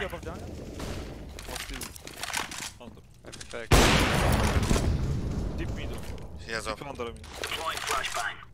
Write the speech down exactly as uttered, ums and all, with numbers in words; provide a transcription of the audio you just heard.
you above jungle? Off two. Under. Perfect. Deep middle. Jezu. Deep under me. Deploying flashbang.